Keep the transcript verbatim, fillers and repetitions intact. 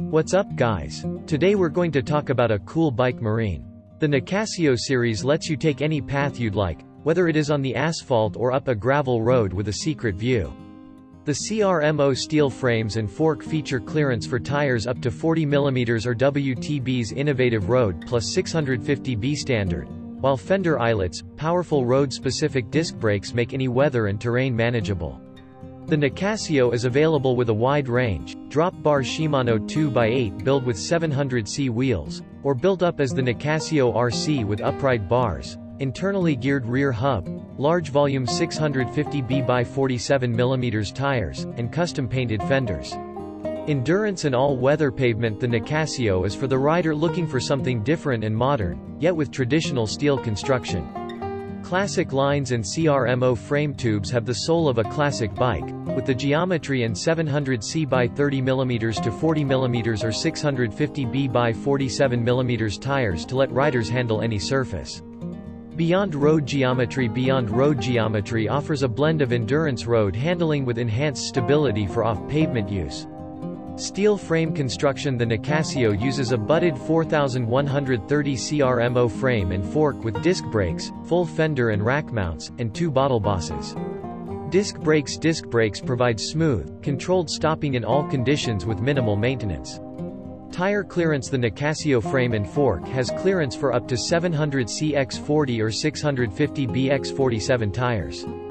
What's up guys? Today we're going to talk about a cool bike Marin. The Nicasio series lets you take any path you'd like, whether it is on the asphalt or up a gravel road with a secret view. The CrMo steel frames and fork feature clearance for tires up to forty millimeters or W T B's innovative road plus six hundred fifty B standard, while fender eyelets, powerful road-specific disc brakes make any weather and terrain manageable. The Nicasio is available with a wide range, drop-bar Shimano two by eight build with seven hundred C wheels, or built up as the Nicasio R C with upright bars, internally geared rear hub, large volume six hundred fifty B by forty-seven millimeters tires, and custom-painted fenders. Endurance and all-weather pavement. The Nicasio is for the rider looking for something different and modern, yet with traditional steel construction. Classic lines and CrMo frame tubes have the soul of a classic bike, with the geometry and seven hundred C by thirty millimeters to forty millimeters or six hundred fifty B by forty-seven millimeters tires to let riders handle any surface. Beyond Road Geometry. Beyond Road Geometry offers a blend of endurance road handling with enhanced stability for off-pavement use. Steel frame construction. The Nicasio uses a butted four thousand one hundred thirty CrMo frame and fork with disc brakes, full fender and rack mounts, and two bottle bosses. Disc brakes. Disc brakes provide smooth, controlled stopping in all conditions with minimal maintenance. Tire clearance. The Nicasio frame and fork has clearance for up to seven hundred C by forty or six hundred fifty B by forty-seven tires.